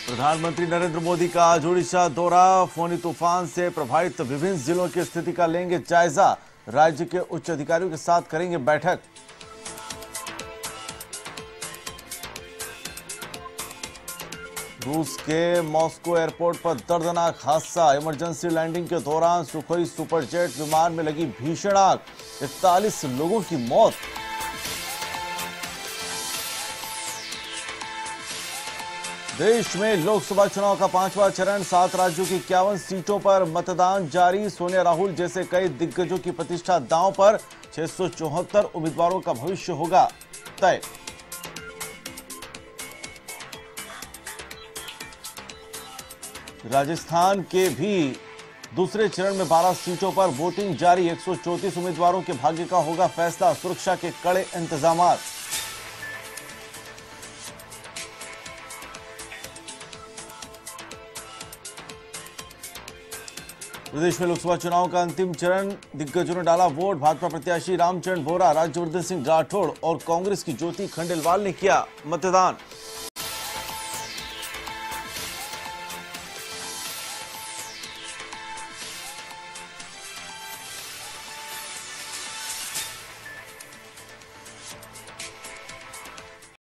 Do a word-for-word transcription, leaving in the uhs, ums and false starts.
प्रधानमंत्री नरेंद्र मोदी का आज ओडिशा दौरा। फोनी तूफान से प्रभावित विभिन्न जिलों की स्थिति का लेंगे जायजा। राज्य के उच्च अधिकारियों के साथ करेंगे बैठक। रूस के मॉस्को एयरपोर्ट पर दर्दनाक हादसा। इमरजेंसी लैंडिंग के दौरान सुखोई सुपरजेट विमान में लगी भीषण आग। इकतालीस लोगों की मौत। देश में लोकसभा चुनाव का पांचवा चरण, सात राज्यों की इक्यावन सीटों पर मतदान जारी। सोनिया राहुल जैसे कई दिग्गजों की प्रतिष्ठा दांव पर। छह सौ चौहत्तर उम्मीदवारों का भविष्य होगा तय। राजस्थान के भी दूसरे चरण में बारह सीटों पर वोटिंग जारी। एक सौ चौंतीस उम्मीदवारों के भाग्य का होगा फैसला। सुरक्षा के कड़े इंतजाम। प्रदेश में लोकसभा चुनाव का अंतिम चरण, दिग्गजों ने डाला वोट। भाजपा प्रत्याशी रामचंद्र बोहरा, राज्यवर्धन सिंह राठौड़ और कांग्रेस की ज्योति खंडेलवाल ने किया मतदान।